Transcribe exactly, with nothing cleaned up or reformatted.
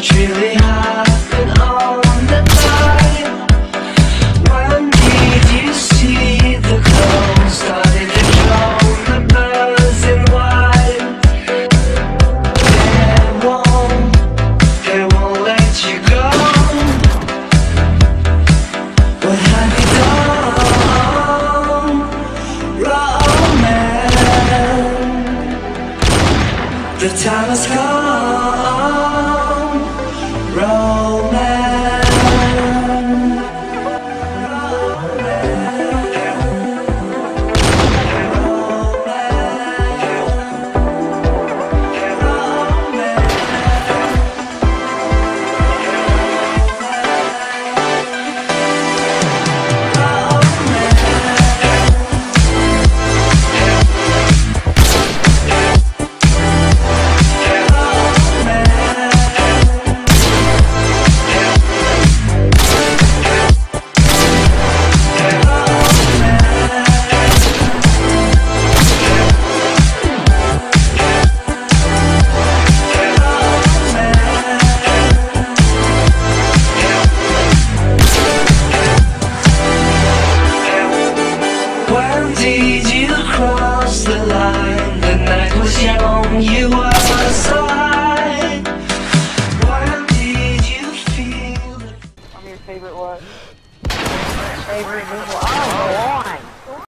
what really happened on the night? When did you see the clothes starting to show the birds in white? They won't, they won't let you go. What have you done, romance? The time has come, romance. Did you cross the line? The night was young, you were aside. When did you feel? I'm your favorite what? Favorite movie? Oh, go on.